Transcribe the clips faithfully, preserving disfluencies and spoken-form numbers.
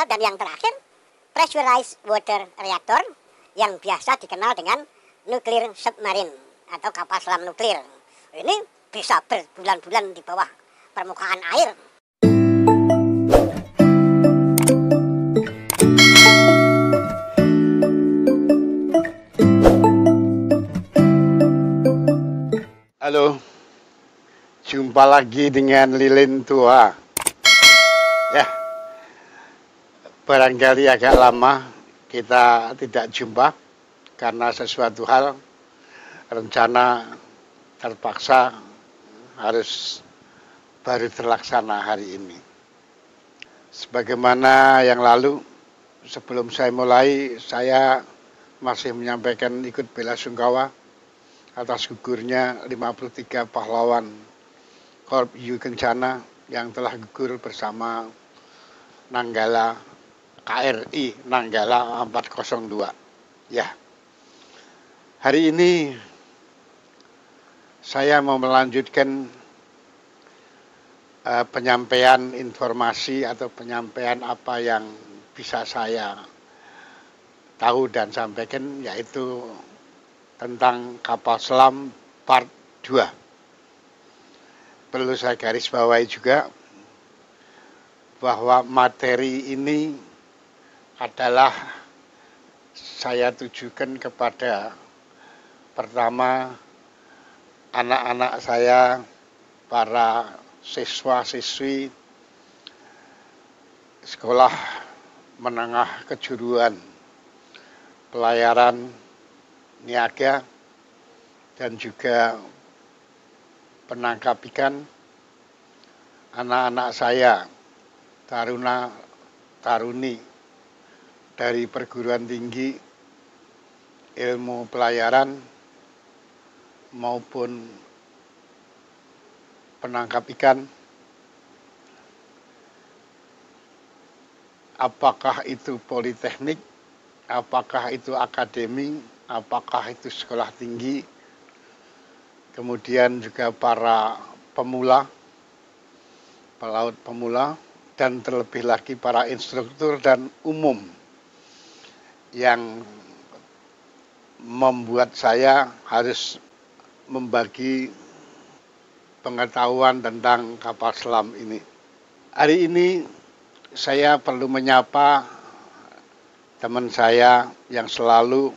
reaktor, dan yang terakhir pressurized water reactor yang biasa dikenal dengan nuclear submarine atau kapal selam nuklir. Ini bisa berbulan-bulan di bawah permukaan air. Halo, jumpa lagi dengan Lilin Tua. Ya, barangkali agak lama kita tidak jumpa karena sesuatu hal, rencana terpaksa harus baru terlaksana hari ini. Sebagaimana yang lalu, sebelum saya mulai, saya masih menyampaikan ikut bela sungkawa atas gugurnya lima puluh tiga pahlawan Korps Hiu Kencana yang telah gugur bersama Nanggala K R I Nanggala empat nol dua. Ya, hari ini saya mau melanjutkan uh, penyampaian informasi atau penyampaian apa yang bisa saya tahu dan sampaikan, yaitu tentang kapal selam part dua. Perlu saya garis bawahi juga bahwa materi ini adalah saya tujukan kepada pertama anak-anak saya, para siswa-siswi sekolah menengah kejuruan pelayaran niaga dan juga penangkap ikan, anak-anak saya taruna taruni dari perguruan tinggi ilmu pelayaran maupun penangkap ikan, apakah itu politeknik, apakah itu akademi, apakah itu sekolah tinggi, kemudian juga para pemula, pelaut pemula, dan terlebih lagi para instruktur dan umum yang membuat saya harus membagi pengetahuan tentang kapal selam ini. Hari ini saya perlu menyapa teman saya yang selalu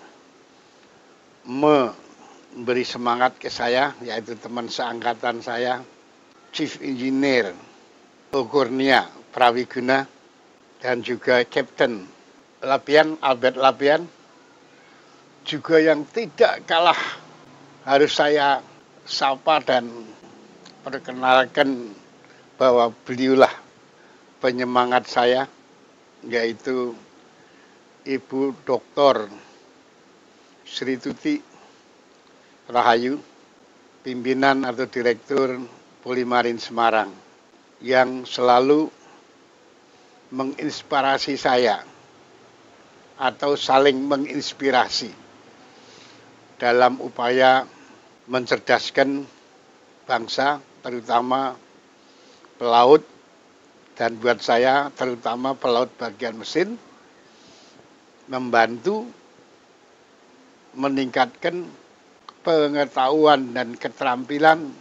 memberi semangat ke saya, yaitu teman seangkatan saya, Chief Engineer Okurnia Prawiguna, dan juga Kapten Lapian, Albert Lapian, juga yang tidak kalah harus saya sapa dan perkenalkan bahwa beliaulah penyemangat saya, yaitu Ibu Doktor Sri Tuti Rahayu, pimpinan atau direktur Polimarin Semarang, yang selalu menginspirasi saya atau saling menginspirasi dalam upaya mencerdaskan bangsa, terutama pelaut, dan buat saya terutama pelaut bagian mesin, membantu meningkatkan pengetahuan dan keterampilan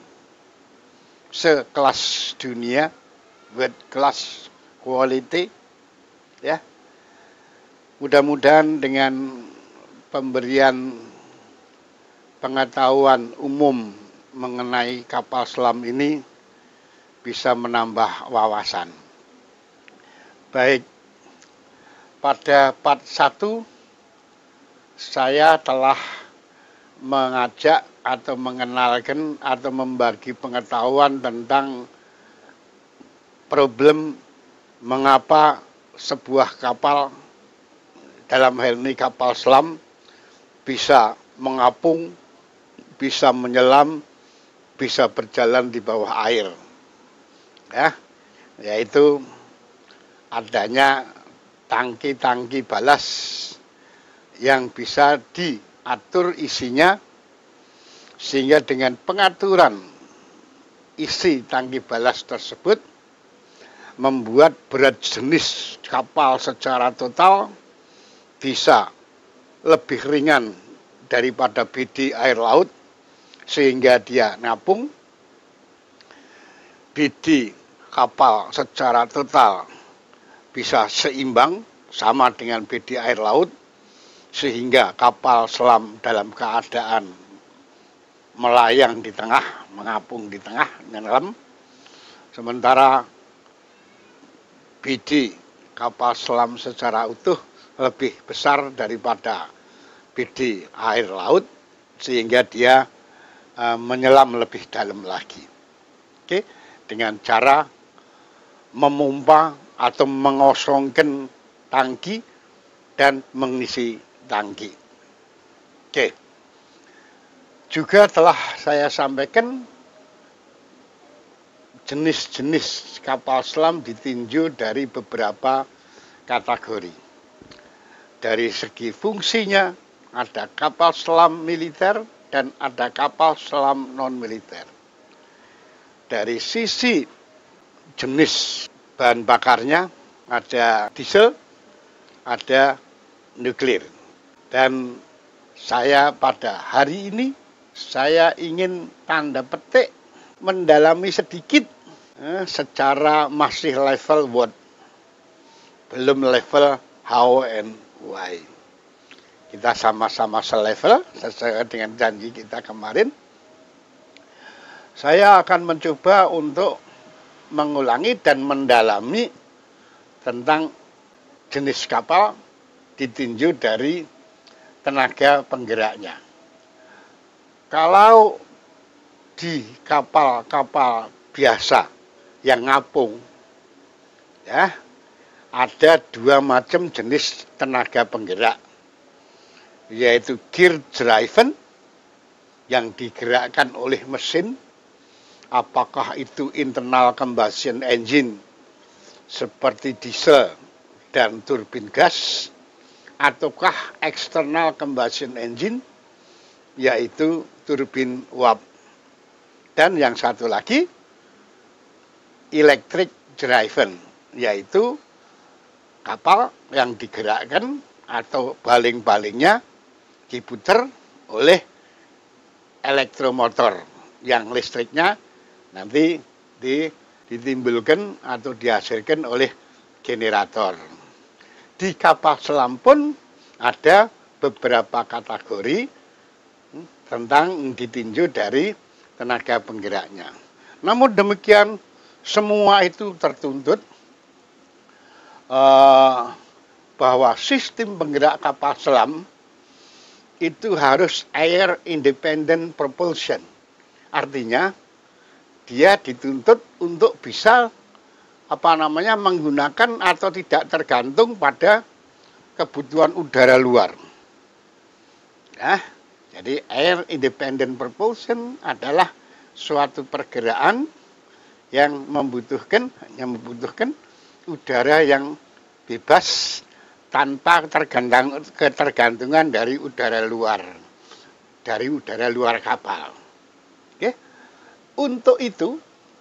sekelas dunia, world class quality, ya. Mudah-mudahan dengan pemberian pengetahuan umum mengenai kapal selam ini bisa menambah wawasan. Baik, pada part satu saya telah mengajak atau mengenalkan atau membagi pengetahuan tentang problem mengapa sebuah kapal, dalam hal ini kapal selam, bisa mengapung, bisa menyelam, bisa berjalan di bawah air. Ya, yaitu adanya tangki-tangki balas yang bisa diatur isinya, sehingga dengan pengaturan isi tangki balas tersebut membuat berat jenis kapal secara total bisa lebih ringan daripada B D air laut, sehingga dia ngapung. B D kapal secara total bisa seimbang sama dengan B D air laut, sehingga kapal selam dalam keadaan melayang di tengah, mengapung di tengah, nyelam. Sementara B D kapal selam secara utuh lebih besar daripada B D air laut, sehingga dia e, menyelam lebih dalam lagi. Oke, dengan cara memompa atau mengosongkan tangki dan mengisi tangki. Oke. Juga telah saya sampaikan jenis-jenis kapal selam ditinjau dari beberapa kategori. Dari segi fungsinya, ada kapal selam militer dan ada kapal selam non-militer. Dari sisi jenis bahan bakarnya, ada diesel, ada nuklir. Dan saya pada hari ini, saya ingin tanda petik mendalami sedikit eh, secara masih level what, belum level how and why. Kita sama-sama selevel sesuai dengan janji kita kemarin. Saya akan mencoba untuk mengulangi dan mendalami tentang jenis kapal ditinjau dari tenaga penggeraknya. Kalau di kapal-kapal biasa yang ngapung, ya, ada dua macam jenis tenaga penggerak, yaitu gear driven yang digerakkan oleh mesin, apakah itu internal combustion engine seperti diesel dan turbin gas, ataukah external combustion engine yaitu turbin uap. Dan yang satu lagi electric driven, yaitu kapal yang digerakkan atau baling-balingnya diputar oleh elektromotor yang listriknya nanti ditimbulkan atau dihasilkan oleh generator. Di kapal selam pun ada beberapa kategori tentang ditinjau dari tenaga penggeraknya. Namun demikian, semua itu tertuntut uh, bahwa sistem penggerak kapal selam itu harus air independent propulsion. Artinya dia dituntut untuk bisa apa namanya menggunakan atau tidak tergantung pada kebutuhan udara luar. Ya, jadi air independent propulsion adalah suatu pergerakan yang membutuhkan yang membutuhkan udara yang bebas tanpa tergantung ketergantungan dari udara luar, dari udara luar kapal. Oke. Untuk itu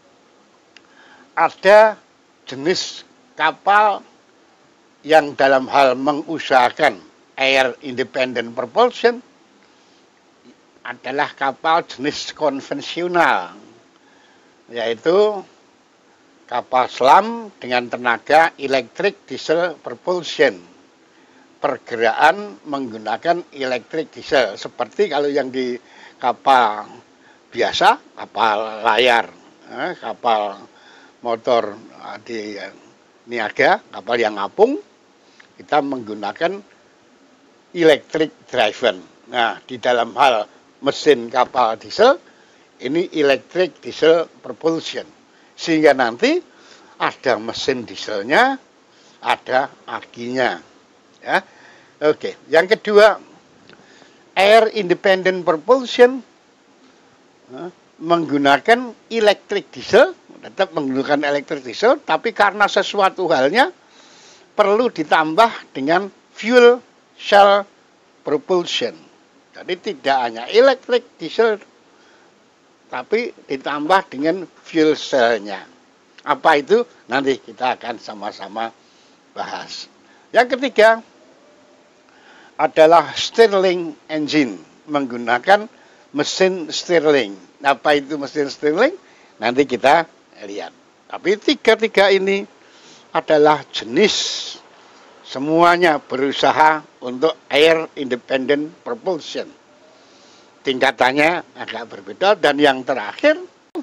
ada jenis kapal yang dalam hal mengusahakan air independent propulsion adalah kapal jenis konvensional, yaitu kapal selam dengan tenaga elektrik diesel propulsion, pergerakan menggunakan elektrik diesel, seperti kalau yang di kapal biasa, kapal layar, eh, kapal motor di niaga, kapal yang ngapung, kita menggunakan electric driven. Nah, di dalam hal mesin kapal diesel, ini electric diesel propulsion. Sehingga nanti ada mesin dieselnya, ada akinya. Ya. Oke, yang kedua, air independent propulsion nah, menggunakan electric diesel, tetap menggunakan electric diesel, tapi karena sesuatu halnya perlu ditambah dengan fuel cell propulsion. Jadi tidak hanya electric diesel, tapi ditambah dengan fuel cell-nya. Apa itu? Nanti kita akan sama-sama bahas. Yang ketiga adalah Stirling engine, menggunakan mesin Stirling. Apa itu mesin Stirling? Nanti kita lihat. Tapi tiga-tiga ini adalah jenis, semuanya berusaha untuk air independent propulsion. Tingkatannya agak berbeda. Dan yang terakhir,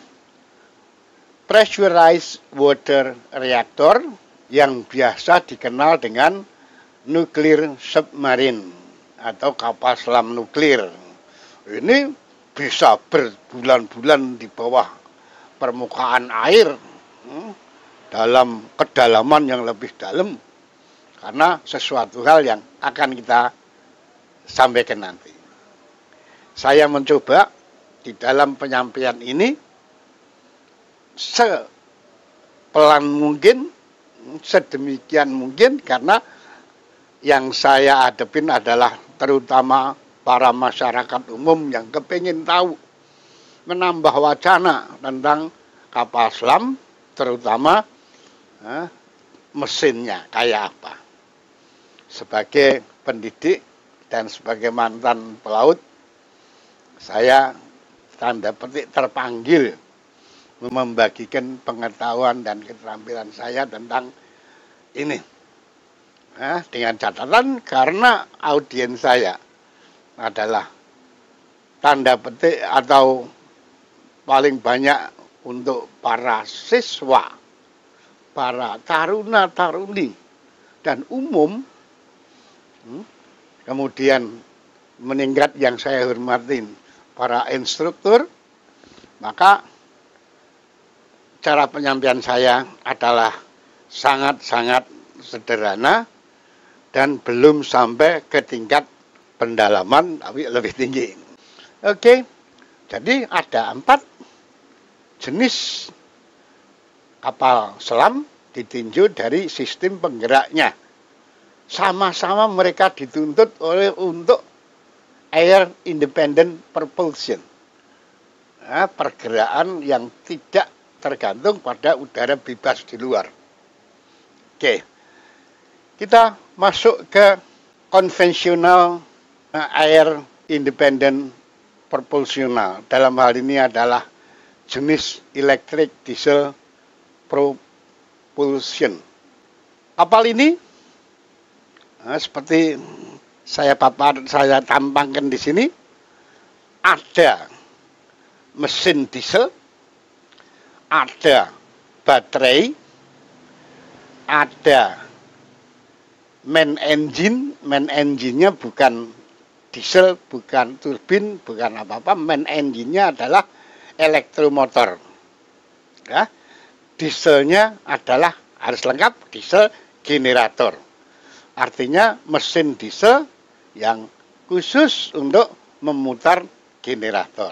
pressurized water reactor, yang biasa dikenal dengan nuclear submarine atau kapal selam nuklir. Ini bisa berbulan-bulan di bawah permukaan air, hmm, dalam kedalaman yang lebih dalam, karena sesuatu hal yang akan kita sampaikan nanti. Saya mencoba di dalam penyampaian ini sepelan mungkin, sedemikian mungkin, karena yang saya hadapin adalah terutama para masyarakat umum yang kepingin tahu, menambah wacana tentang kapal selam, terutama eh, mesinnya kayak apa. Sebagai pendidik dan sebagai mantan pelaut, saya tanda petik terpanggil membagikan pengetahuan dan keterampilan saya tentang ini. Nah, dengan catatan karena audiens saya adalah tanda petik atau paling banyak untuk para siswa, para taruna-taruni, dan umum, hmm, kemudian meningkat yang saya hormatin, para instruktur, maka cara penyampaian saya adalah sangat-sangat sederhana dan belum sampai ke tingkat pendalaman, tapi lebih tinggi. Oke, jadi ada empat jenis kapal selam ditinjau dari sistem penggeraknya. Sama-sama mereka dituntut oleh untuk air independent propulsion, nah, pergerakan yang tidak tergantung pada udara bebas di luar. Oke, kita masuk ke konvensional air independent propulsional. Dalam hal ini adalah jenis electric diesel propulsion. Kapal ini, nah, seperti saya papar, saya tampangkan di sini, ada mesin diesel, ada baterai, ada main engine. Main engine-nya bukan diesel, bukan turbin, bukan apa-apa. Main engine-nya adalah elektromotor. Ya. Dieselnya adalah harus lengkap, diesel generator. Artinya mesin diesel yang khusus untuk memutar generator.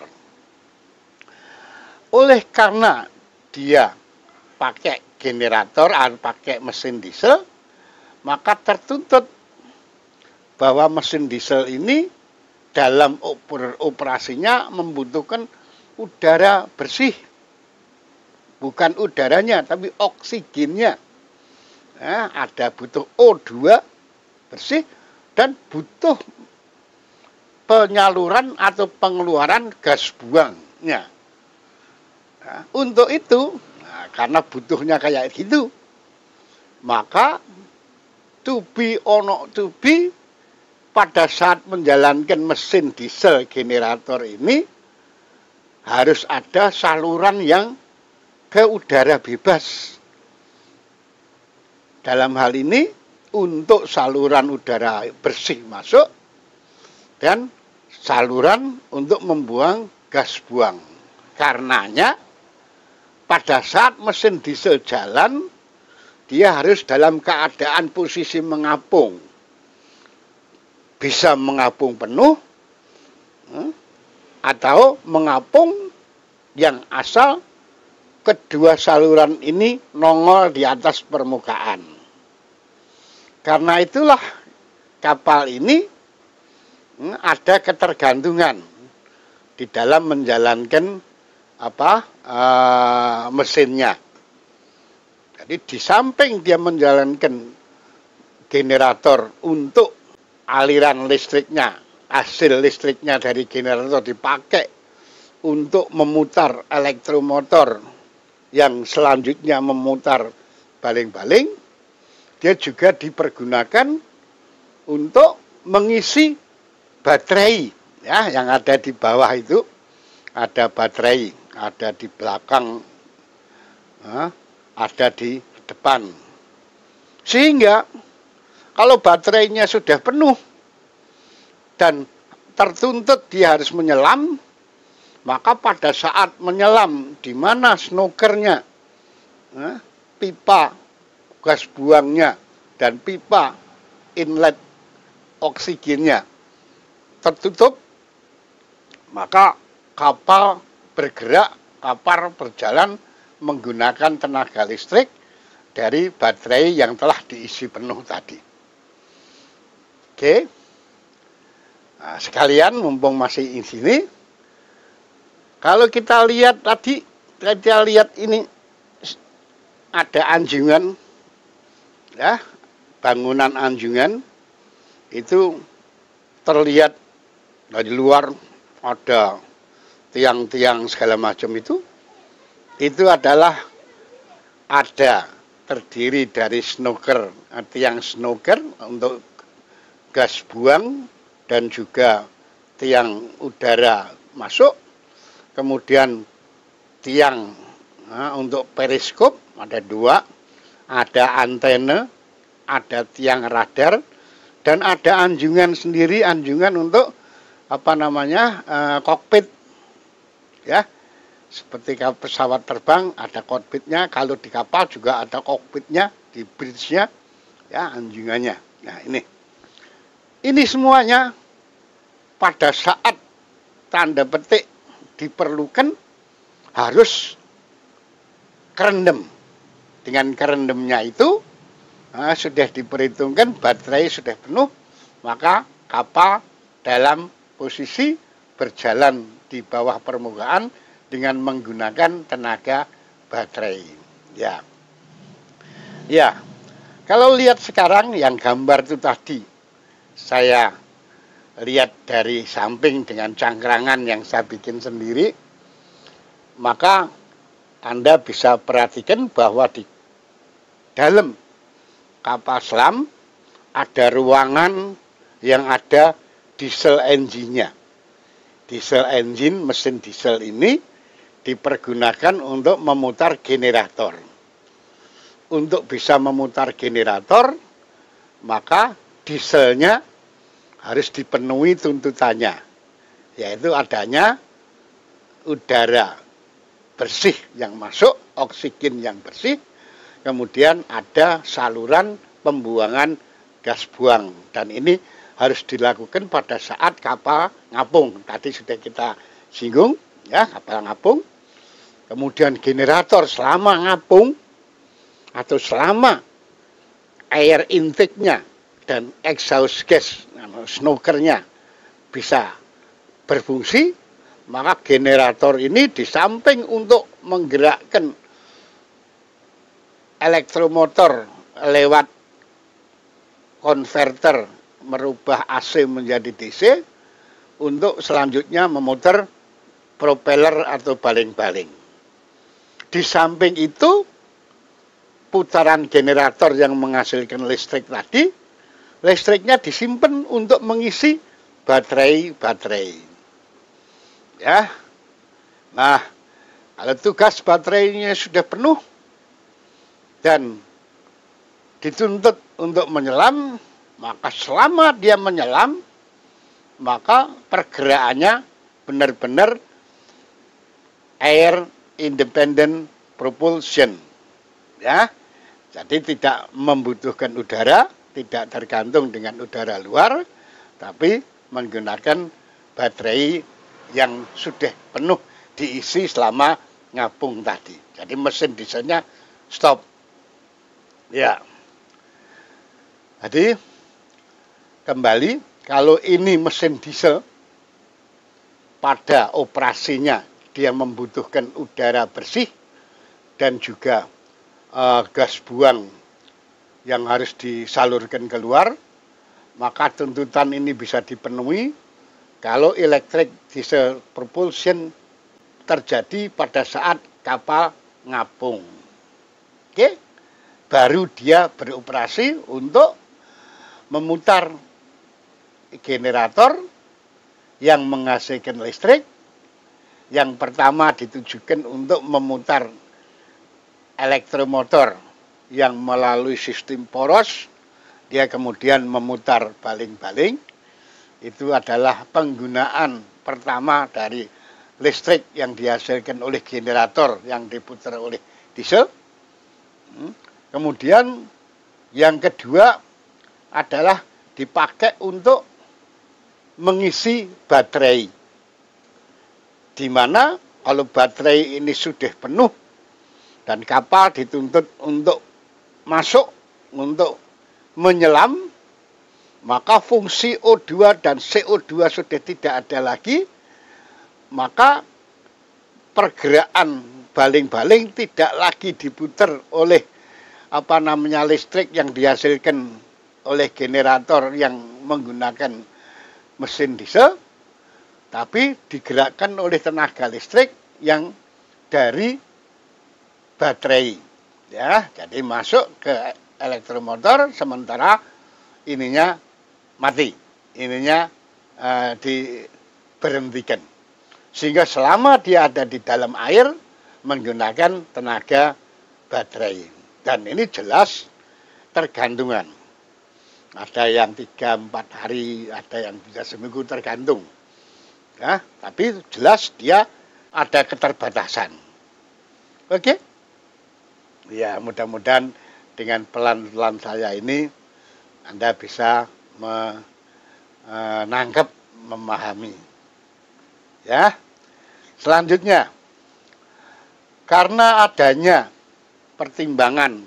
Oleh karena dia pakai generator atau pakai mesin diesel, maka tertuntut bahwa mesin diesel ini dalam operasinya membutuhkan udara bersih. Bukan udaranya, tapi oksigennya. Nah, ada butuh O dua bersih dan butuh penyaluran atau pengeluaran gas buangnya. Nah, untuk itu, nah, karena butuhnya kayak gitu, maka to be or not to be, pada saat menjalankan mesin diesel generator ini harus ada saluran yang ke udara bebas. Dalam hal ini untuk saluran udara bersih masuk dan saluran untuk membuang gas buang. Karenanya pada saat mesin diesel jalan, dia harus dalam keadaan posisi mengapung. Bisa mengapung penuh atau mengapung yang asal kedua saluran ini nongol di atas permukaan. Karena itulah kapal ini ada ketergantungan di dalam menjalankan apa uh, mesinnya. Jadi di samping dia menjalankan generator untuk aliran listriknya, hasil listriknya dari generator dipakai untuk memutar elektromotor yang selanjutnya memutar baling-baling, dia juga dipergunakan untuk mengisi baterai ya yang ada di bawah itu. Ada baterai, ada di belakang, ada di depan. Sehingga kalau baterainya sudah penuh dan tertuntut dia harus menyelam, maka pada saat menyelam di mana snokernya, pipa gas buangnya dan pipa inlet oksigennya tertutup, maka kapal bergerak, kapal berjalan menggunakan tenaga listrik dari baterai yang telah diisi penuh tadi. Oke, nah, sekalian mumpung masih di sini, kalau kita lihat tadi, kita lihat ini ada anjungan, ya, bangunan anjungan itu terlihat dari luar ada tiang-tiang segala macam itu, itu adalah ada terdiri dari snoker, tiang snoker untuk gas buang dan juga tiang udara masuk, kemudian tiang nah, untuk periskop ada dua, ada antena, ada tiang radar, dan ada anjungan sendiri, anjungan untuk apa namanya eh, kokpit. Ya, seperti pesawat terbang ada kokpitnya, kalau di kapal juga ada kokpitnya, di bridge-nya, ya anjungannya. Nah ini, ini semuanya pada saat tanda petik diperlukan harus kerendam. Dengan kerendamnya itu nah, sudah diperhitungkan baterai sudah penuh, maka kapal dalam posisi berjalan di bawah permukaan dengan menggunakan tenaga baterai. Ya, ya. Kalau lihat sekarang yang gambar itu tadi, saya lihat dari samping dengan cangkrangan yang saya bikin sendiri, maka Anda bisa perhatikan bahwa di dalam kapal selam ada ruangan yang ada diesel engine-nya. Diesel engine, mesin diesel ini dipergunakan untuk memutar generator. Untuk bisa memutar generator, maka dieselnya harus dipenuhi tuntutannya, yaitu adanya udara bersih yang masuk, oksigen yang bersih, kemudian ada saluran pembuangan gas buang, dan ini harus dilakukan pada saat kapal ngapung. Tadi sudah kita singgung, ya, kapal ngapung. Kemudian generator selama ngapung atau selama air intake-nya dan exhaust gas, snokernya bisa berfungsi, maka generator ini di samping untuk menggerakkan elektromotor lewat konverter merubah A C menjadi D C untuk selanjutnya memutar propeller atau baling-baling. Di samping itu, putaran generator yang menghasilkan listrik tadi, listriknya disimpan untuk mengisi baterai-baterai. Ya. Nah, kalau tugas baterainya sudah penuh dan dituntut untuk menyelam, maka selama dia menyelam, maka pergerakannya benar-benar air independent propulsion. Ya. Jadi tidak membutuhkan udara, tidak tergantung dengan udara luar, tapi menggunakan baterai yang sudah penuh diisi selama ngapung tadi. Jadi mesin dieselnya stop. Ya. Jadi kembali, kalau ini mesin diesel, pada operasinya dia membutuhkan udara bersih dan juga uh, gas buang yang harus disalurkan keluar, maka tuntutan ini bisa dipenuhi kalau electric diesel propulsion terjadi pada saat kapal ngapung. Oke, baru dia beroperasi untuk memutar generator yang menghasilkan listrik. Yang pertama ditujukan untuk memutar elektromotor yang melalui sistem poros, dia kemudian memutar baling-baling. Itu adalah penggunaan pertama dari listrik yang dihasilkan oleh generator yang diputar oleh diesel. Kemudian yang kedua adalah dipakai untuk mengisi baterai. Di mana kalau baterai ini sudah penuh dan kapal dituntut untuk masuk, untuk menyelam, maka fungsi O dua dan C O dua sudah tidak ada lagi, maka pergerakan baling-baling tidak lagi diputar oleh apa namanya listrik yang dihasilkan oleh generator yang menggunakan mesin diesel, tapi digerakkan oleh tenaga listrik yang dari baterai. Ya, jadi masuk ke elektromotor, sementara ininya mati, ininya uh, diberhentikan. Sehingga selama dia ada di dalam air menggunakan tenaga baterai. Dan ini jelas tergantungan. Ada yang tiga empat hari, ada yang bisa seminggu, tergantung. Ya, tapi jelas dia ada keterbatasan. Oke? Ya, mudah-mudahan dengan pelan-pelan saya ini Anda bisa menangkap, memahami. Ya. Selanjutnya, karena adanya pertimbangan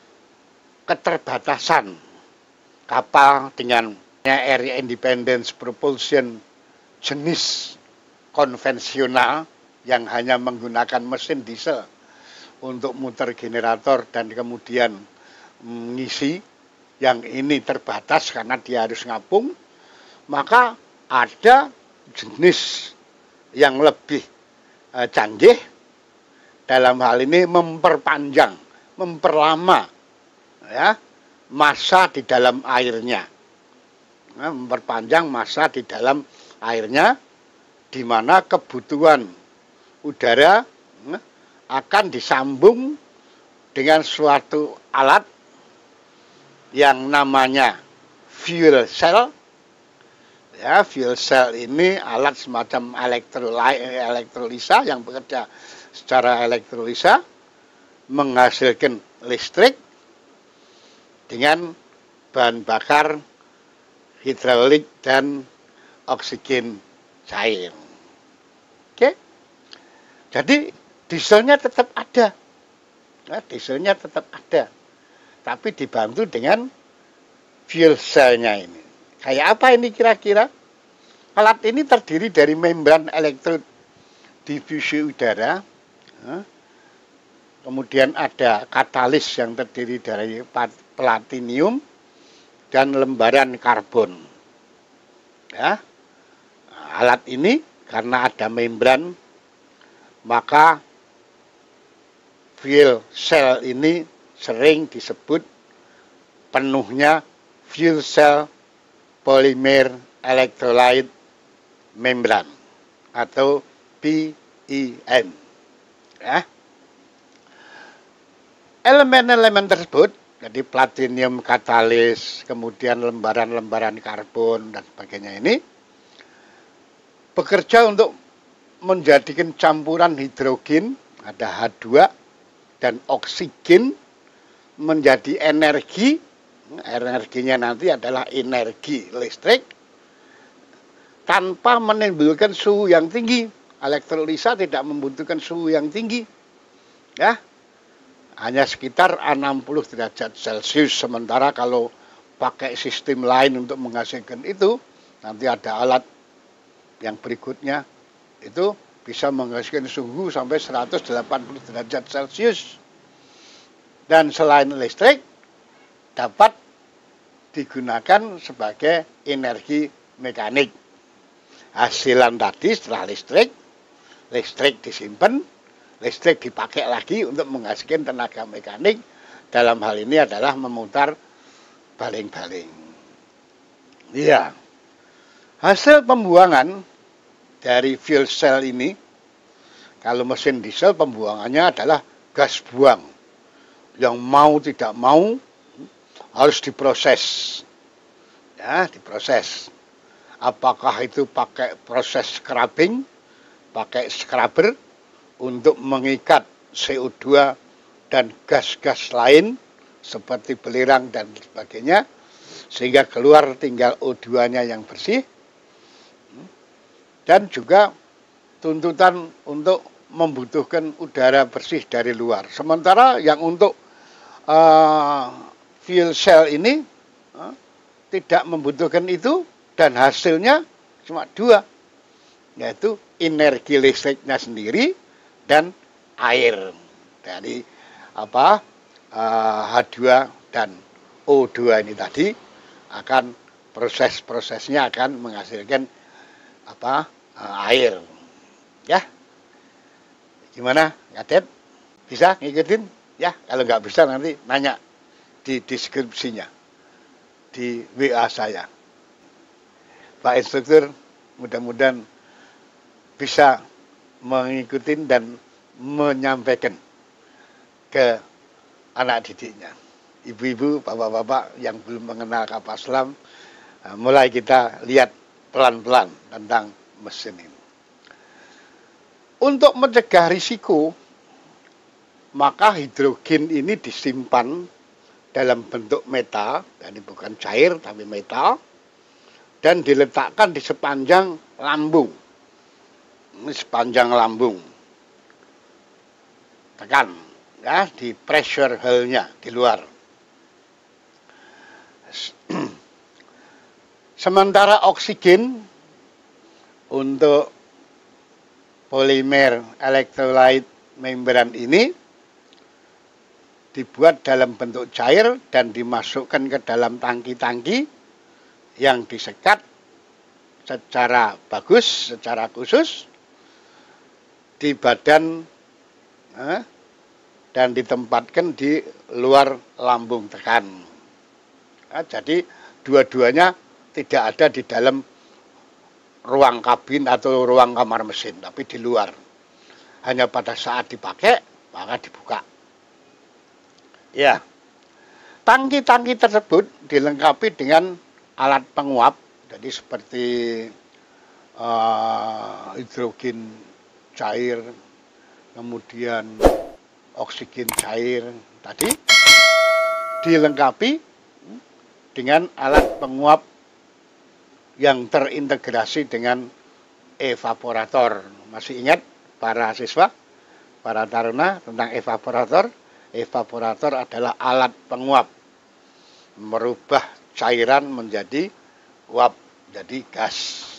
keterbatasan kapal dengan Air Independence Propulsion jenis konvensional yang hanya menggunakan mesin diesel untuk muter generator dan kemudian mengisi, yang ini terbatas karena dia harus ngapung, maka ada jenis yang lebih eh, canggih dalam hal ini memperpanjang, memperlama ya, masa di dalam airnya, nah, memperpanjang masa di dalam airnya, di mana kebutuhan udara nah, akan disambung dengan suatu alat yang namanya fuel cell. Ya, fuel cell ini alat semacam elektrolisa yang bekerja secara elektrolisa, menghasilkan listrik dengan bahan bakar hidraulik dan oksigen cair. Oke, jadi dieselnya tetap ada, nah, dieselnya tetap ada, tapi dibantu dengan fuel cell-nya ini. Kayak apa ini kira-kira? Alat ini terdiri dari membran elektrod difusi udara, kemudian ada katalis yang terdiri dari platinium dan lembaran karbon. Ya, alat ini karena ada membran, maka fuel cell ini sering disebut penuhnya fuel cell polymer electrolyte membran atau P E M. Ya. Elemen-elemen tersebut, jadi platinium, katalis, kemudian lembaran-lembaran karbon dan sebagainya ini bekerja untuk menjadikan campuran hidrogen, ada H dua, dan oksigen menjadi energi. Energinya nanti adalah energi listrik tanpa menimbulkan suhu yang tinggi. Elektrolisa tidak membutuhkan suhu yang tinggi. Ya. Hanya sekitar enam puluh derajat Celcius, sementara kalau pakai sistem lain untuk menghasilkan itu, nanti ada alat yang berikutnya itu bisa menghasilkan suhu sampai seratus delapan puluh derajat Celcius. Dan selain listrik, dapat digunakan sebagai energi mekanik. Hasilan tadi setelah listrik, listrik disimpan, listrik dipakai lagi untuk menghasilkan tenaga mekanik. Dalam hal ini adalah memutar baling-baling. Iya. Hasil pembuangan dari fuel cell ini, kalau mesin diesel pembuangannya adalah gas buang. Yang mau tidak mau harus diproses. Ya, diproses. Apakah itu pakai proses scrubbing, pakai scrubber untuk mengikat C O dua dan gas-gas lain seperti belerang dan sebagainya, sehingga keluar tinggal O dua-nya yang bersih. Dan juga tuntutan untuk membutuhkan udara bersih dari luar. Sementara yang untuk uh, fuel cell ini uh, tidak membutuhkan itu, dan hasilnya cuma dua, yaitu energi listriknya sendiri dan air. Dari apa uh, H dua dan O dua ini tadi akan proses-prosesnya akan menghasilkan apa uh, air. Ya, gimana, Kadet? Bisa ngikutin? Ya, kalau nggak bisa nanti nanya di deskripsinya di W A saya. Pak Instruktur, mudah-mudahan bisa mengikuti dan menyampaikan ke anak didiknya. Ibu-ibu, bapak-bapak yang belum mengenal kapal selam, mulai kita lihat pelan-pelan tentang mesin ini. Untuk mencegah risiko, maka hidrogen ini disimpan dalam bentuk metal, jadi bukan cair tapi metal, dan diletakkan di sepanjang lambung. Ini sepanjang lambung. Tekan, ya, di pressure hull-nya di luar. Sementara oksigen untuk polimer electrolyte membran ini dibuat dalam bentuk cair dan dimasukkan ke dalam tangki-tangki yang disekat secara bagus, secara khusus di badan eh, dan ditempatkan di luar lambung tekan. Nah, jadi dua-duanya tidak ada di dalam ruang kabin atau ruang kamar mesin, tapi di luar. Hanya pada saat dipakai, maka dibuka. Ya, tangki-tangki tersebut dilengkapi dengan alat penguap, jadi seperti uh, hidrogen cair, kemudian oksigen cair tadi, dilengkapi dengan alat penguap yang terintegrasi dengan evaporator. Masih ingat para siswa, para taruna tentang evaporator? Evaporator adalah alat penguap, merubah cairan menjadi uap, jadi gas.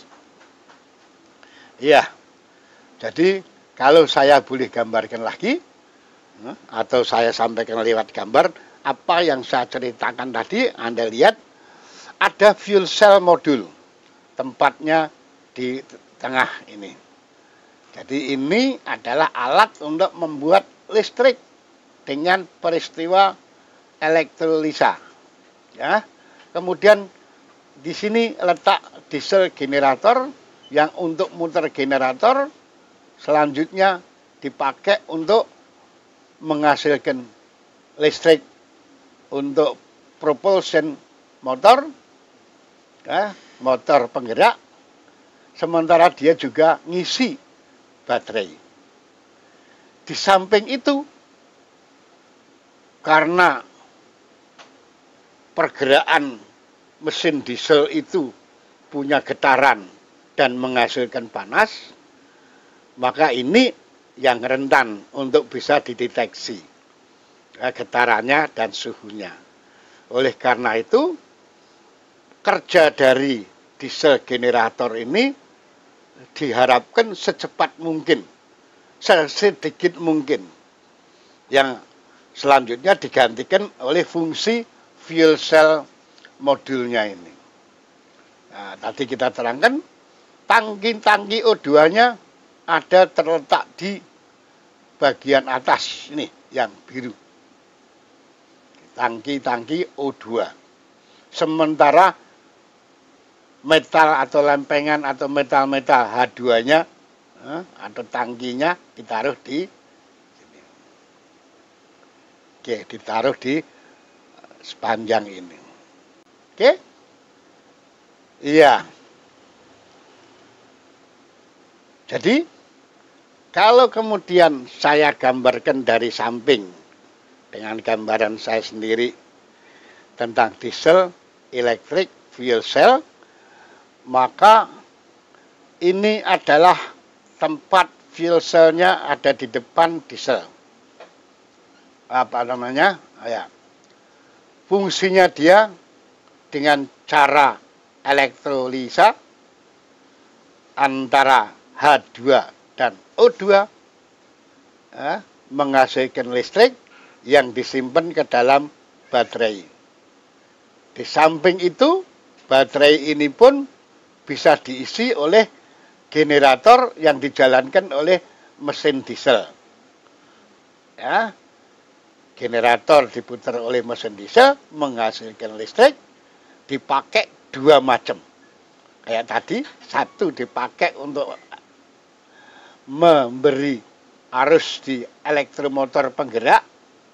Iya, jadi kalau saya boleh gambarkan lagi, atau saya sampaikan lewat gambar, apa yang saya ceritakan tadi, Anda lihat, ada fuel cell modul, tempatnya di tengah ini. Jadi ini adalah alat untuk membuat listrik dengan peristiwa elektrolisa. Ya. Kemudian di sini letak diesel generator yang untuk muter generator selanjutnya dipakai untuk menghasilkan listrik untuk propulsion motor, ya, motor penggerak, sementara dia juga ngisi baterai. Di samping itu, karena pergerakan mesin diesel itu punya getaran dan menghasilkan panas, maka ini yang rentan untuk bisa dideteksi ya, getarannya dan suhunya. Oleh karena itu, kerja dari diesel generator ini diharapkan secepat mungkin, sedikit mungkin. Yang selanjutnya digantikan oleh fungsi fuel cell modulnya ini. Nah, tadi kita terangkan tangki-tangki O dua-nya ada terletak di bagian atas ini yang biru. Tangki-tangki O dua. Sementara metal atau lempengan atau metal-metal H dua-nya eh, atau tangkinya ditaruh di sini. Oke, ditaruh di sepanjang ini. Oke? Iya. Jadi, kalau kemudian saya gambarkan dari samping dengan gambaran saya sendiri tentang diesel, elektrik, fuel cell, maka ini adalah tempat fuel cell-nya ada di depan diesel. Apa namanya? Ya. Fungsinya dia dengan cara elektrolisa antara H dua dan O dua ya, menghasilkan listrik yang disimpan ke dalam baterai. Di samping itu, baterai ini pun bisa diisi oleh generator yang dijalankan oleh mesin diesel. Ya, generator diputar oleh mesin diesel menghasilkan listrik, dipakai dua macam. Kayak tadi, satu dipakai untuk memberi arus di elektromotor penggerak,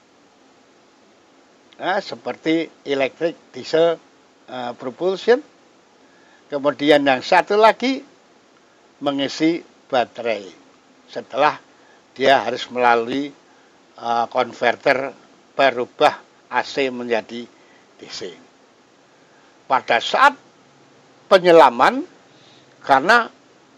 nah, seperti elektrik diesel uh, propulsion. Kemudian yang satu lagi mengisi baterai setelah dia harus melalui uh, konverter berubah A C menjadi D C. Pada saat penyelaman, karena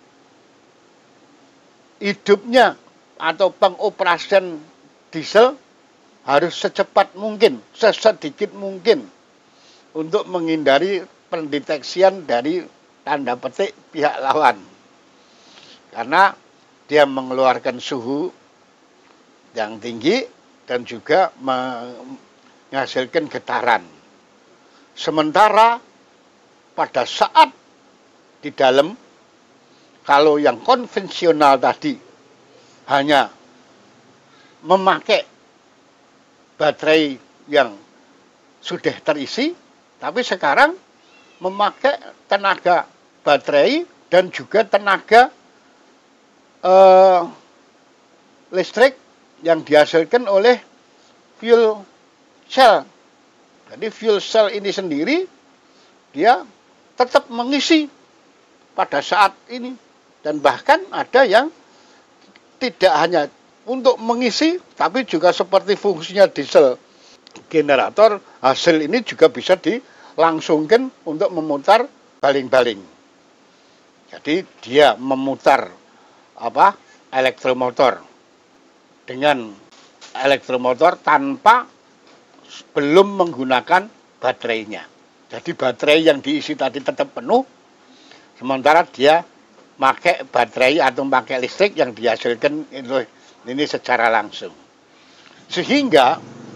hidupnya atau pengoperasian diesel harus secepat mungkin, sesedikit mungkin untuk menghindari pendeteksian dari tanda petik pihak lawan. Karena dia mengeluarkan suhu yang tinggi dan juga menghasilkan getaran. Sementara pada saat di dalam, kalau yang konvensional tadi hanya memakai baterai yang sudah terisi, tapi sekarang memakai tenaga baterai dan juga tenaga eh, listrik yang dihasilkan oleh fuel cell. Jadi fuel cell ini sendiri dia tetap mengisi pada saat ini, dan bahkan ada yang tidak hanya untuk mengisi, tapi juga seperti fungsinya diesel generator, hasil ini juga bisa dilangsungkan untuk memutar baling-baling. Jadi dia memutar apa elektromotor dengan elektromotor tanpa belum menggunakan baterainya. Jadi baterai yang diisi tadi tetap penuh, sementara dia pakai baterai atau pakai listrik yang dihasilkan ini secara langsung. Sehingga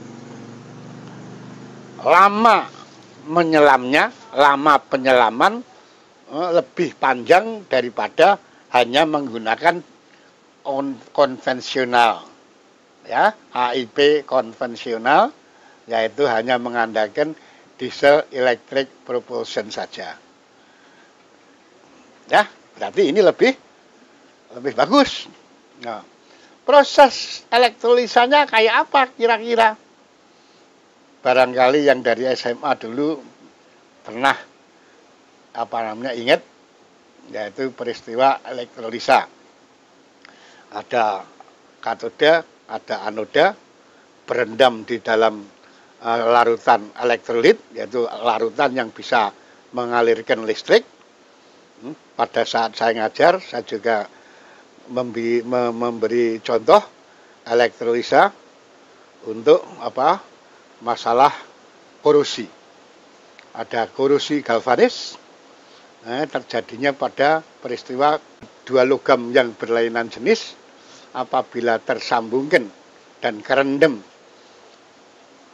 lama menyelamnya, lama penyelaman lebih panjang daripada hanya menggunakan konvensional, ya, H I P konvensional, yaitu hanya mengandalkan diesel electric propulsion saja. Ya, berarti ini lebih lebih bagus. Nah, proses elektrolisanya kayak apa kira-kira? Barangkali yang dari S M A dulu pernah apa namanya ingat, yaitu peristiwa elektrolisa. Ada katoda, ada anoda, berendam di dalam uh, larutan elektrolit, yaitu larutan yang bisa mengalirkan listrik. Hmm, pada saat saya ngajar, saya juga memberi, memberi contoh elektrolisa untuk apa masalah korosi. Ada korosi galvanis, eh, terjadinya pada peristiwa dua logam yang berlainan jenis apabila tersambungkan dan kerendam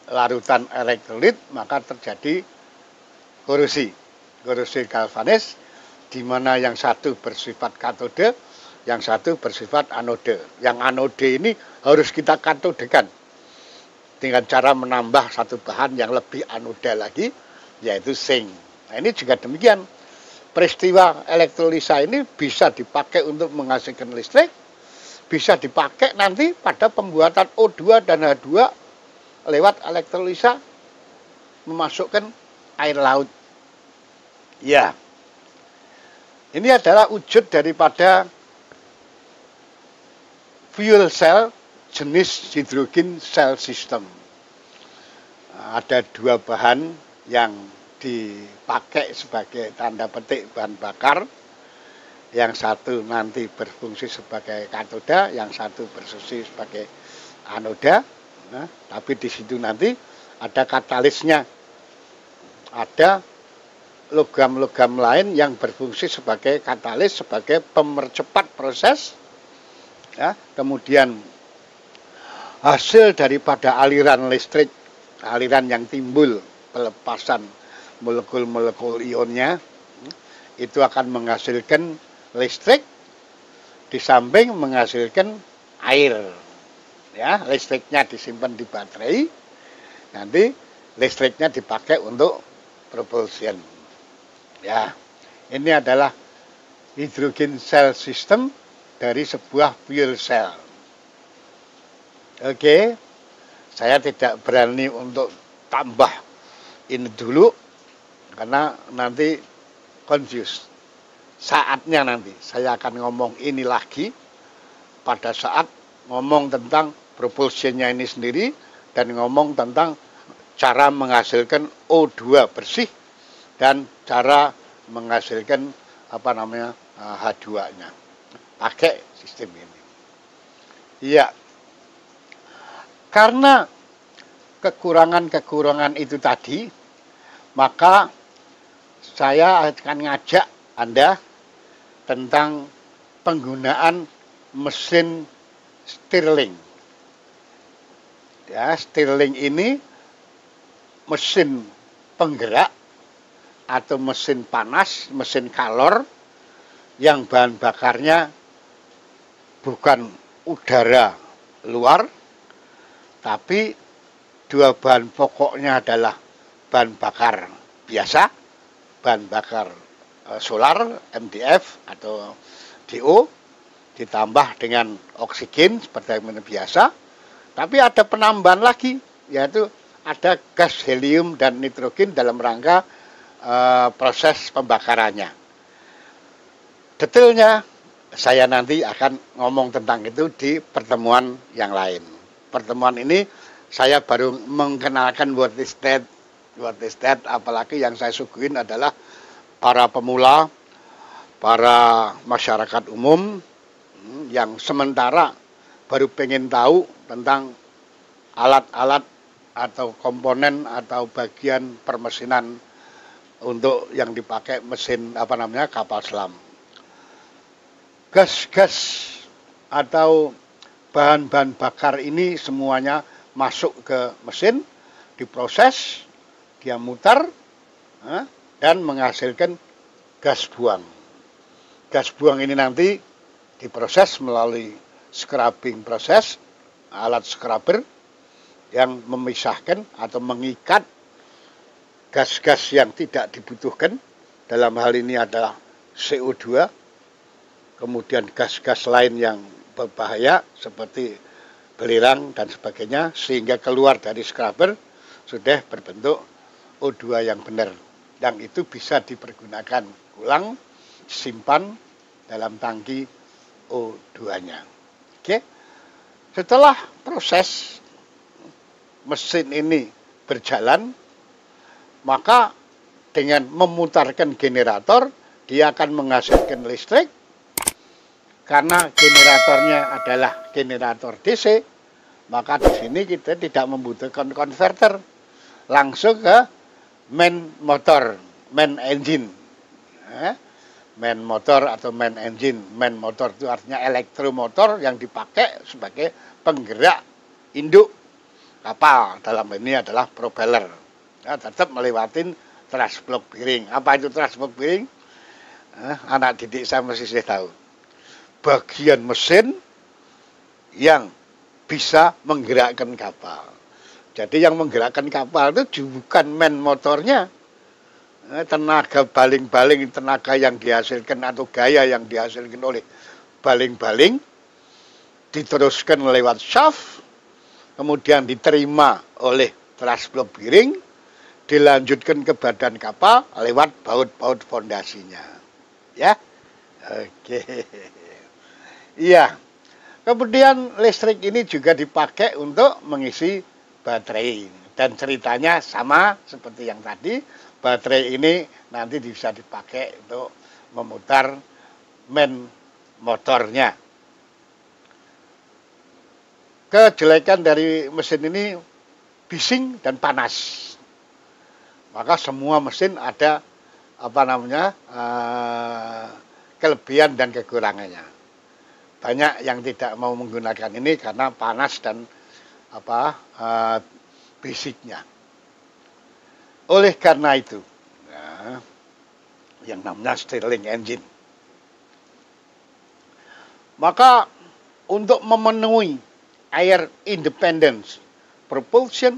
larutan elektrolit, maka terjadi korosi. Korosi galvanis, di mana yang satu bersifat katode, yang satu bersifat anode. Yang anode ini harus kita katodekan dengan cara menambah satu bahan yang lebih anoda lagi, yaitu zinc. Nah, ini juga demikian. Peristiwa elektrolisa ini bisa dipakai untuk menghasilkan listrik, bisa dipakai nanti pada pembuatan O dua dan H dua lewat elektrolisa memasukkan air laut. Ya, ini adalah wujud daripada fuel cell jenis hidrogen cell system. Ada dua bahan yang dipakai sebagai tanda petik bahan bakar. Yang satu nanti berfungsi sebagai katoda, yang satu berfungsi sebagai anoda. Nah, tapi di situ nanti ada katalisnya. Ada logam-logam lain yang berfungsi sebagai katalis, sebagai pemercepat proses. Ya, kemudian hasil daripada aliran listrik, aliran yang timbul pelepasan molekul-molekul ionnya, itu akan menghasilkan listrik, di samping menghasilkan air. Ya, listriknya disimpan di baterai, nanti listriknya dipakai untuk propulsion. Ya, ini adalah hidrogen cell system dari sebuah fuel cell. Oke, saya tidak berani untuk tambah ini dulu, karena nanti confused. Saatnya nanti saya akan ngomong ini lagi pada saat ngomong tentang propulsionnya ini sendiri dan ngomong tentang cara menghasilkan O dua bersih dan cara menghasilkan apa namanya H dua-nya pakai sistem ini. Iya, karena kekurangan-kekurangan itu tadi, maka saya akan ngajak Anda tentang penggunaan mesin Stirling. Ya, Stirling ini mesin penggerak atau mesin panas, mesin kalor yang bahan bakarnya bukan udara luar, tapi dua bahan pokoknya adalah bahan bakar biasa, bahan bakar solar M D F atau D O, ditambah dengan oksigen seperti yang biasa, tapi ada penambahan lagi, yaitu ada gas helium dan nitrogen dalam rangka uh, proses pembakarannya. Detailnya saya nanti akan ngomong tentang itu di pertemuan yang lain. Pertemuan ini saya baru mengenalkan what is that, what is that, apalagi yang saya suguhin adalah para pemula, para masyarakat umum yang sementara baru pengen tahu tentang alat-alat atau komponen atau bagian permesinan untuk yang dipakai mesin apa namanya kapal selam. Gas-gas atau bahan-bahan bakar ini semuanya masuk ke mesin, diproses, dia mutar, dan menghasilkan gas buang. Gas buang ini nanti diproses melalui scrubbing proses, alat scrubber yang memisahkan atau mengikat gas-gas yang tidak dibutuhkan. Dalam hal ini adalah C O dua, kemudian gas-gas lain yang berbahaya seperti belerang dan sebagainya, sehingga keluar dari scrubber sudah berbentuk O dua yang benar, yang itu bisa dipergunakan ulang, simpan dalam tangki O dua-nya. Oke. Setelah proses mesin ini berjalan, maka dengan memutarkan generator, dia akan menghasilkan listrik. Karena generatornya adalah generator D C, maka di sini kita tidak membutuhkan konverter, langsung ke main motor, main engine. Eh, main motor atau main engine. Main motor itu artinya elektromotor yang dipakai sebagai penggerak induk kapal, dalam ini adalah propeller. Ya, tetap melewatin trasblok bearing. Apa itu trasblok bearing? Eh, anak didik saya mesti sudah tahu. Bagian mesin yang bisa menggerakkan kapal. Jadi yang menggerakkan kapal itu bukan man motornya, tenaga baling-baling, tenaga yang dihasilkan atau gaya yang dihasilkan oleh baling-baling, diteruskan lewat shaft, kemudian diterima oleh trasblok bearing, dilanjutkan ke badan kapal lewat baut-baut fondasinya. Ya, oke. Iya. Kemudian listrik ini juga dipakai untuk mengisi baterai. Dan ceritanya sama seperti yang tadi, baterai ini nanti bisa dipakai untuk memutar main motornya. Kejelekan dari mesin ini bising dan panas. Maka semua mesin ada apa namanya uh, kelebihan dan kekurangannya. Banyak yang tidak mau menggunakan ini karena panas dan apa uh, bisiknya. Oleh karena itu, ya, yang namanya Stirling engine. Maka untuk memenuhi air independence propulsion,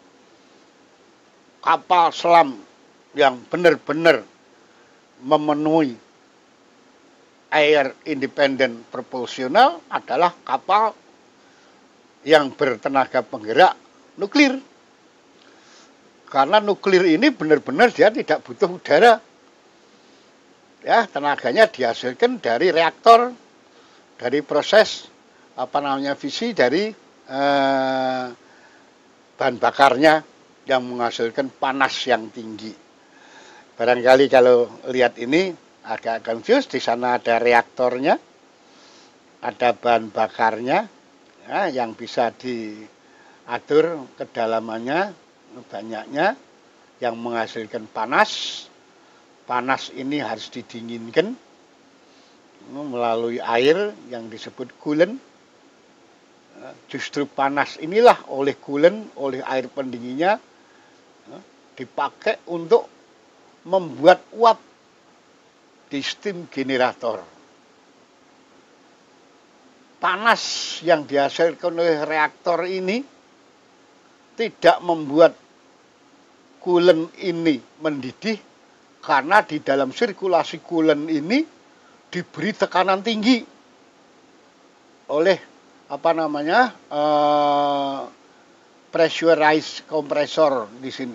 kapal selam yang benar-benar memenuhi air independent propulsional adalah kapal yang bertenaga penggerak nuklir. Karena nuklir ini benar-benar dia tidak butuh udara. Ya, tenaganya dihasilkan dari reaktor, dari proses apa namanya fisi dari eh, bahan bakarnya yang menghasilkan panas yang tinggi. Barangkali kalau lihat ini agak confused, di sana ada reaktornya, ada bahan bakarnya, ya, yang bisa diatur kedalamannya, banyaknya, yang menghasilkan panas. Panas ini harus didinginkan melalui air yang disebut coolant. Justru panas inilah oleh coolant, oleh air pendinginnya, dipakai untuk membuat uap di steam generator. Panas yang dihasilkan oleh reaktor ini tidak membuat coolant ini mendidih karena di dalam sirkulasi coolant ini diberi tekanan tinggi oleh apa namanya uh, pressurized compressor di sini,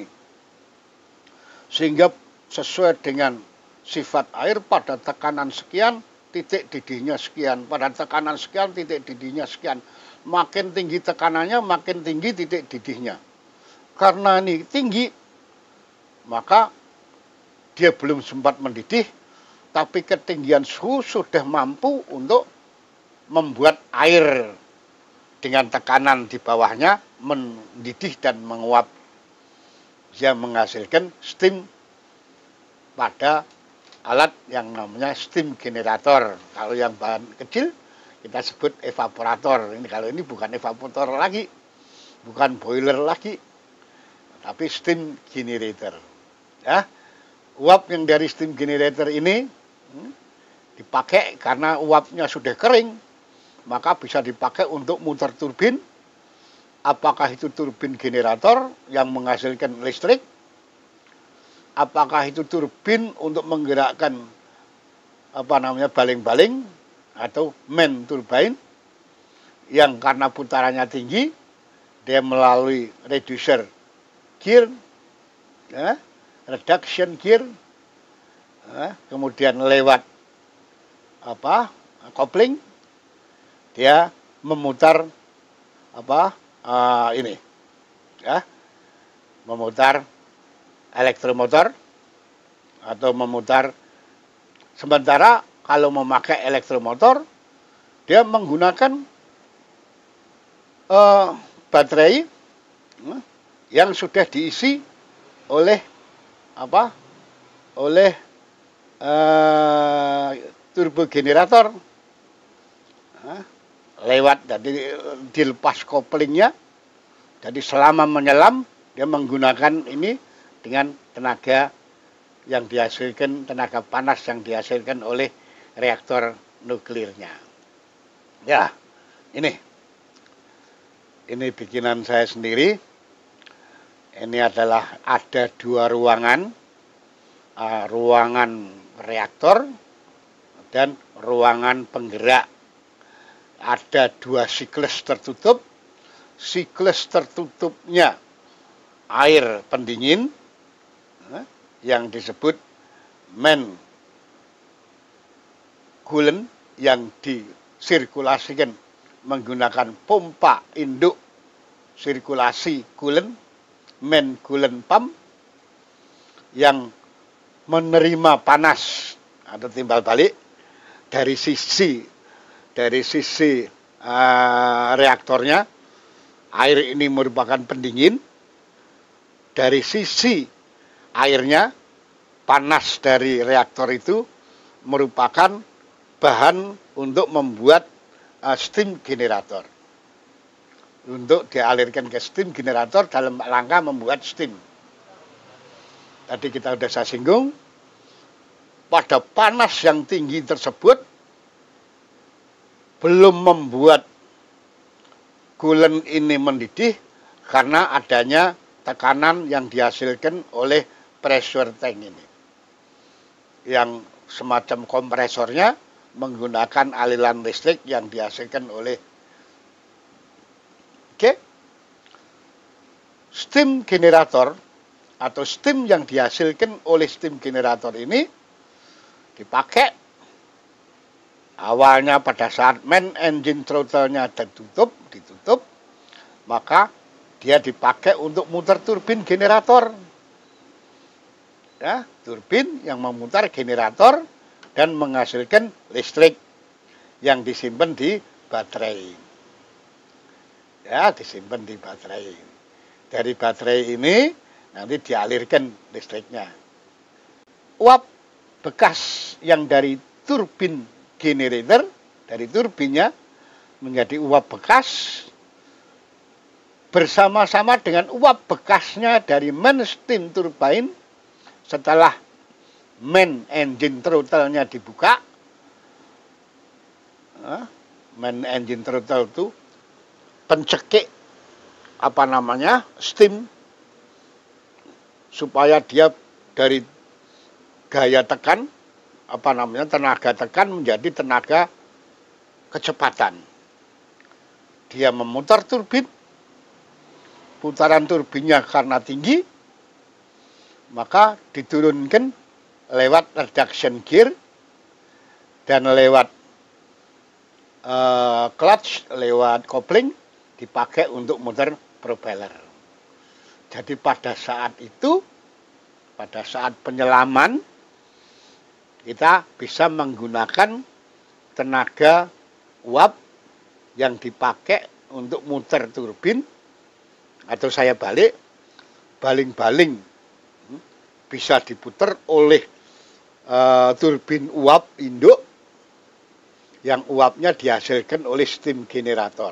sehingga sesuai dengan sifat air pada tekanan sekian, titik didihnya sekian. Pada tekanan sekian, titik didihnya sekian. Makin tinggi tekanannya, makin tinggi titik didihnya. Karena ini tinggi, maka dia belum sempat mendidih, tapi ketinggian suhu sudah mampu untuk membuat air dengan tekanan di bawahnya mendidih dan menguap. Dia menghasilkan steam pada alat yang namanya steam generator. Kalau yang bahan kecil kita sebut evaporator. Ini kalau ini bukan evaporator lagi, bukan boiler lagi, tapi steam generator. Ya, uap yang dari steam generator ini hmm, dipakai karena uapnya sudah kering, maka bisa dipakai untuk muter turbin. Apakah itu turbin generator yang menghasilkan listrik? Apakah itu turbin untuk menggerakkan apa namanya baling-baling atau main turbine yang karena putarannya tinggi, dia melalui reducer gear, ya, reduction gear, ya, kemudian lewat apa kopling, dia memutar apa uh, ini, ya, memutar elektromotor atau memutar. Sementara kalau memakai elektromotor, dia menggunakan uh, baterai uh, yang sudah diisi oleh apa? Oleh uh, turbogenerator. Uh, lewat dari dilepas koplingnya, Jadi selama menyelam dia menggunakan ini dengan tenaga yang dihasilkan, tenaga panas yang dihasilkan oleh reaktor nuklirnya. Ya, ini. Ini bikinan saya sendiri. Ini adalah ada dua ruangan. Uh, ruangan reaktor dan ruangan penggerak. Ada dua siklus tertutup. Siklus tertutupnya air pendingin yang disebut main coolant yang disirkulasikan menggunakan pompa induk sirkulasi coolant, main coolant pump yang menerima panas atau timbal balik dari sisi dari sisi uh, reaktornya. Air ini merupakan pendingin. Dari sisi airnya, panas dari reaktor itu merupakan bahan untuk membuat uh, steam generator. Untuk dialirkan ke steam generator dalam rangka membuat steam. Tadi kita sudah saya singgung, pada panas yang tinggi tersebut belum membuat coolant ini mendidih karena adanya tekanan yang dihasilkan oleh pressure tank ini. Yang semacam kompresornya menggunakan aliran listrik yang dihasilkan oleh Oke. Okay. Steam generator atau steam yang dihasilkan oleh steam generator ini dipakai awalnya pada saat main engine throttle-nya ditutup, ditutup, maka dia dipakai untuk muter turbin generator. Ya, turbin yang memutar generator dan menghasilkan listrik yang disimpan di baterai. Ya, disimpan di baterai. Dari baterai ini nanti dialirkan listriknya. Uap bekas yang dari turbin generator, dari turbinnya menjadi uap bekas bersama-sama dengan uap bekasnya dari main steam turbine setelah main engine throttle-nya dibuka. Main engine throttle itu pencekik apa namanya steam supaya dia dari gaya tekan apa namanya tenaga tekan menjadi tenaga kecepatan. Dia memutar turbin, putaran turbinnya karena tinggi, maka diturunkan lewat reduction gear dan lewat uh, clutch, lewat kopling dipakai untuk muter propeller. Jadi pada saat itu, pada saat penyelaman, kita bisa menggunakan tenaga uap yang dipakai untuk muter turbin, atau saya balik, baling-baling bisa diputar oleh uh, turbin uap induk yang uapnya dihasilkan oleh steam generator.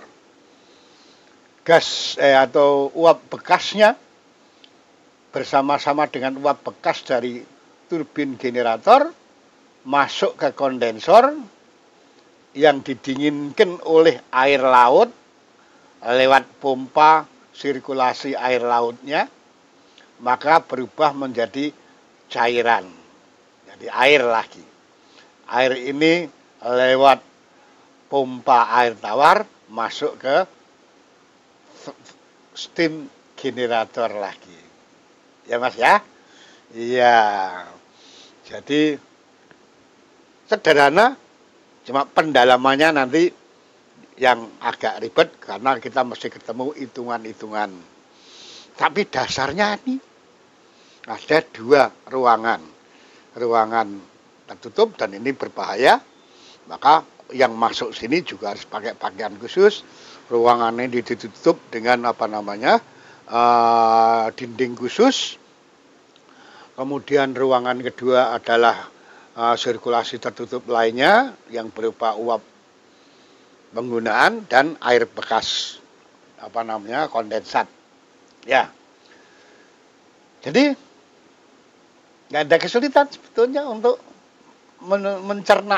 Gas eh, atau uap bekasnya bersama-sama dengan uap bekas dari turbin generator masuk ke kondensor yang didinginkan oleh air laut lewat pompa sirkulasi air lautnya, maka berubah menjadi cairan, jadi air lagi. Air ini lewat pompa air tawar masuk ke steam generator lagi. Ya Mas ya? Iya. Jadi sederhana, cuma pendalamannya nanti yang agak ribet karena kita mesti ketemu hitungan-hitungan. Tapi dasarnya ini ada dua ruangan. Ruangan tertutup dan ini berbahaya, maka yang masuk sini juga harus pakai pakaian khusus. Ruangan ini ditutup dengan apa namanya uh, dinding khusus. Kemudian ruangan kedua adalah Uh, sirkulasi tertutup lainnya yang berupa uap penggunaan dan air bekas apa namanya kondensat. Ya. Jadi nggak ada kesulitan sebetulnya untuk men mencerna,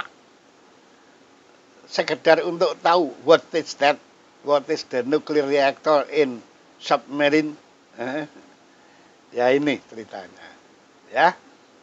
sekedar untuk tahu what is that, what is the nuclear reactor in submarine. Eh, ya ini ceritanya. Ya.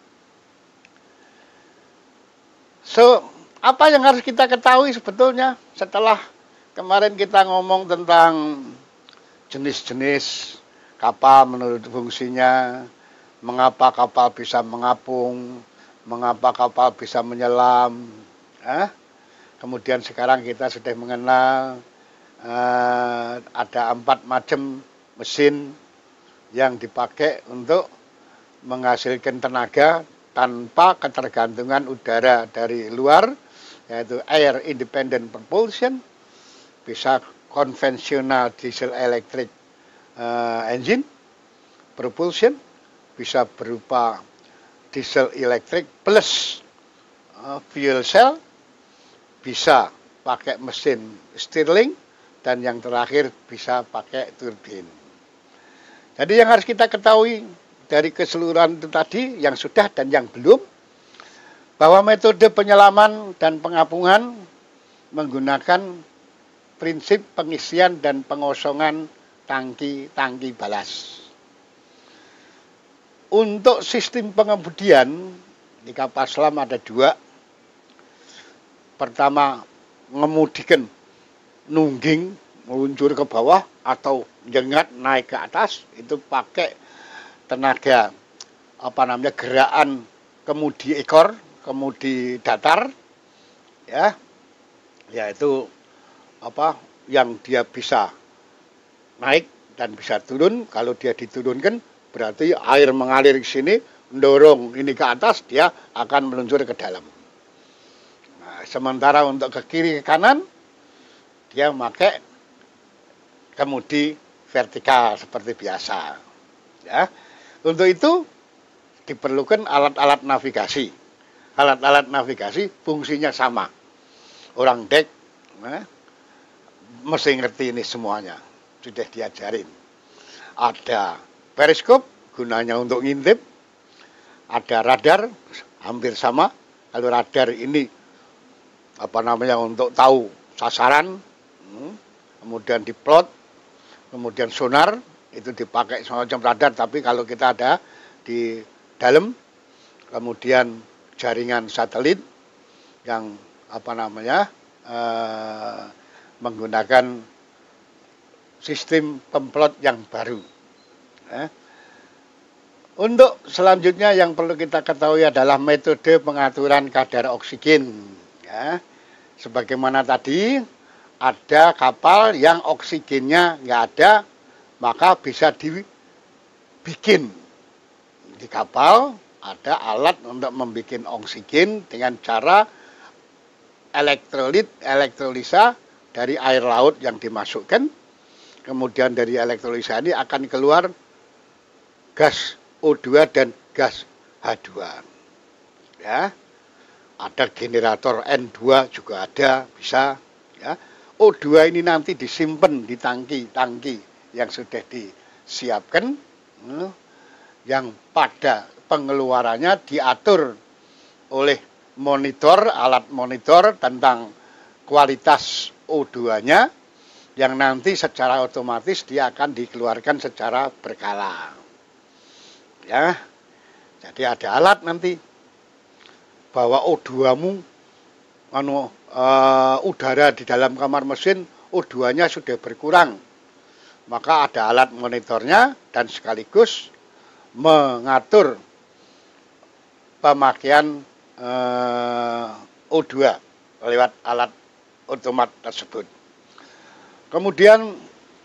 So, apa yang harus kita ketahui sebetulnya setelah kemarin kita ngomong tentang jenis-jenis kapal menurut fungsinya, mengapa kapal bisa mengapung, mengapa kapal bisa menyelam. Eh? Kemudian sekarang kita sudah mengenal eh, ada empat macam mesin yang dipakai untuk menghasilkan tenaga tanpa ketergantungan udara dari luar, yaitu air independent propulsion, bisa konvensional diesel electric uh, engine propulsion, bisa berupa diesel electric plus uh, fuel cell, bisa pakai mesin Stirling, dan yang terakhir bisa pakai turbin. Jadi yang harus kita ketahui dari keseluruhan itu tadi, yang sudah dan yang belum, bahwa metode penyelaman dan pengapungan menggunakan prinsip pengisian dan pengosongan tangki-tangki balas. Untuk sistem pengemudian di kapal selam ada dua. Pertama, ngemudikan nungging, meluncur ke bawah atau jengat naik ke atas, itu pakai tenaga apa namanya gerakan kemudi ekor, kemudi datar, ya, yaitu apa yang dia bisa naik dan bisa turun. Kalau dia diturunkan berarti air mengalir ke sini, mendorong ini ke atas, dia akan meluncur ke dalam. Nah, sementara untuk ke kiri ke kanan dia pakai kemudi vertikal seperti biasa, ya. Untuk itu diperlukan alat-alat navigasi. Alat-alat navigasi fungsinya sama. Orang dek nah, mesti ngerti ini semuanya. Sudah diajarin. Ada periskop, gunanya untuk ngintip. Ada radar, hampir sama. Kalau radar ini apa namanya untuk tahu sasaran. Kemudian diplot. Kemudian sonar. Itu dipakai semacam radar, tapi kalau kita ada di dalam, kemudian jaringan satelit yang apa namanya eh, menggunakan sistem pemplot yang baru. Eh. Untuk selanjutnya yang perlu kita ketahui adalah metode pengaturan kadar oksigen. Ya. Sebagaimana tadi ada kapal yang oksigennya nggak ada, maka bisa dibikin di kapal ada alat untuk membuat oksigen dengan cara elektrolit, elektrolisa dari air laut yang dimasukkan. Kemudian dari elektrolisa ini akan keluar gas O dua dan gas H dua. Ya. Ada generator N dua juga ada, bisa, ya. O dua ini nanti disimpan di tangki-tangki yang sudah disiapkan, yang pada pengeluarannya diatur oleh monitor, alat monitor tentang kualitas O dua-nya, yang nanti secara otomatis dia akan dikeluarkan secara berkala. Ya, jadi ada alat nanti bahwa O dua-mu, anu, uh, udara di dalam kamar mesin O dua-nya sudah berkurang. Maka ada alat monitornya dan sekaligus mengatur pemakaian eh, O dua lewat alat otomat tersebut. Kemudian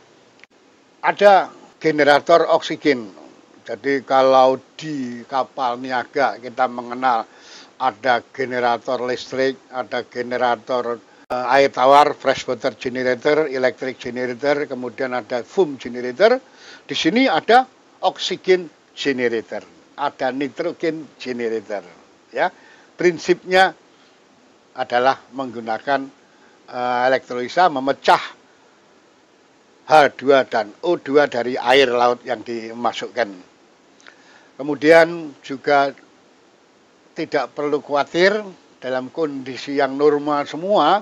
ada generator oksigen. Jadi kalau di kapal niaga kita mengenal ada generator listrik, ada generator air tawar, freshwater generator, electric generator, kemudian ada foam generator. Di sini ada oksigen generator, ada nitrogen generator. Ya, prinsipnya adalah menggunakan uh, elektrolisa memecah H dua dan O dua dari air laut yang dimasukkan. Kemudian juga tidak perlu khawatir dalam kondisi yang normal semua,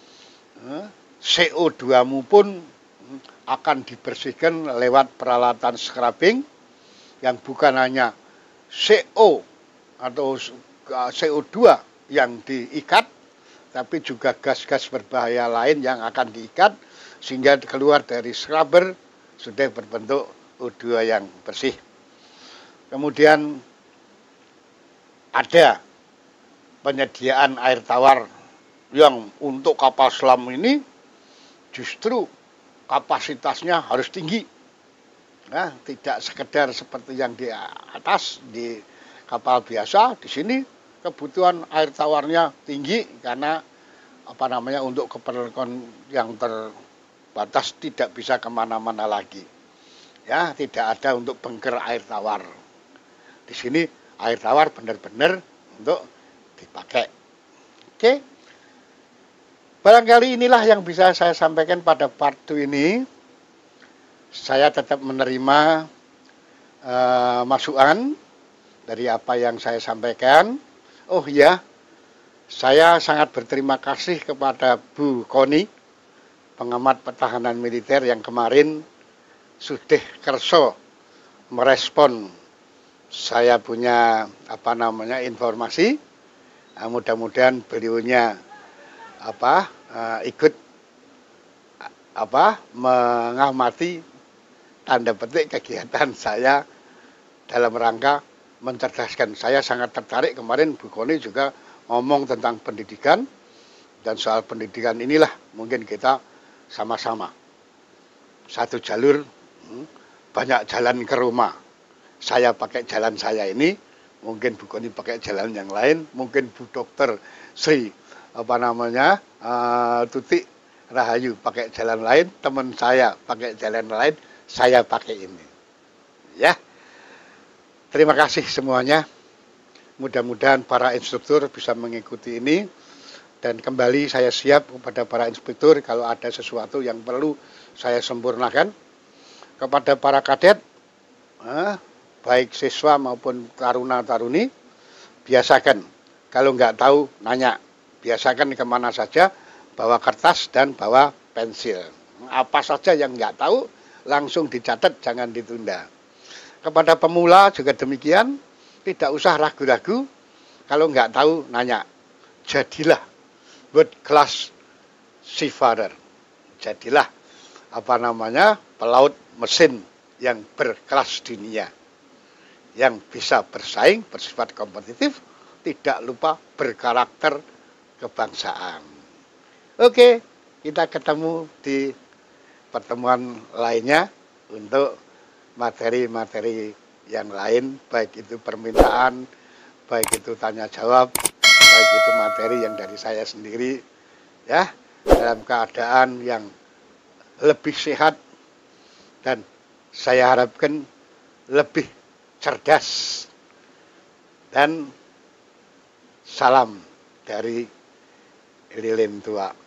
C O dua-mu pun akan dibersihkan lewat peralatan scrubbing yang bukan hanya C O atau C O dua yang diikat, tapi juga gas-gas berbahaya lain yang akan diikat sehingga keluar dari scrubber sudah berbentuk O dua yang bersih. Kemudian ada penyediaan air tawar yang untuk kapal selam ini justru kapasitasnya harus tinggi. Nah, tidak sekedar seperti yang di atas di kapal biasa, di sini kebutuhan air tawarnya tinggi karena apa namanya untuk keperluan yang terbatas tidak bisa kemana-mana lagi. Ya, tidak ada untuk bunker air tawar. Di sini air tawar benar-benar untuk dipakai. Oke. Barangkali inilah yang bisa saya sampaikan pada part dua ini. Saya tetap menerima uh, masukan dari apa yang saya sampaikan. Oh iya, saya sangat berterima kasih kepada Bu Koni, pengamat pertahanan militer yang kemarin sudah kerso merespon saya punya apa namanya informasi. Nah, mudah-mudahan beliaunya apa uh, ikut apa mengamati tanda petik kegiatan saya dalam rangka mencerdaskan. Saya sangat tertarik kemarin Bu Koni juga ngomong tentang pendidikan, dan soal pendidikan inilah mungkin kita sama-sama satu jalur, banyak jalan ke rumah. Saya pakai jalan saya ini, mungkin Bu Koni pakai jalan yang lain, mungkin Bu Dokter Sri apa namanya uh, Tuti Rahayu pakai jalan lain, teman saya pakai jalan lain, saya pakai ini. Ya, terima kasih semuanya. Mudah-mudahan para instruktur bisa mengikuti ini, dan kembali saya siap kepada para inspektur kalau ada sesuatu yang perlu saya sempurnakan. Kepada para kadet, eh, baik siswa maupun taruna-taruni, biasakan kalau nggak tahu nanya, biasakan kemana saja, bawa kertas dan bawa pensil. Apa saja yang nggak tahu langsung dicatat, jangan ditunda. Kepada pemula juga demikian, tidak usah ragu-ragu, kalau nggak tahu nanya. Jadilah world class seafarer, jadilah apa namanya pelaut mesin yang berkelas dunia, yang bisa bersaing, bersifat kompetitif, tidak lupa berkarakter kebangsaan. Oke, kita ketemu di pertemuan lainnya untuk materi-materi yang lain, baik itu permintaan, baik itu tanya jawab, baik itu materi yang dari saya sendiri, ya, dalam keadaan yang lebih sehat, dan saya harapkan lebih cerdas. Dan salam dari lilin tua.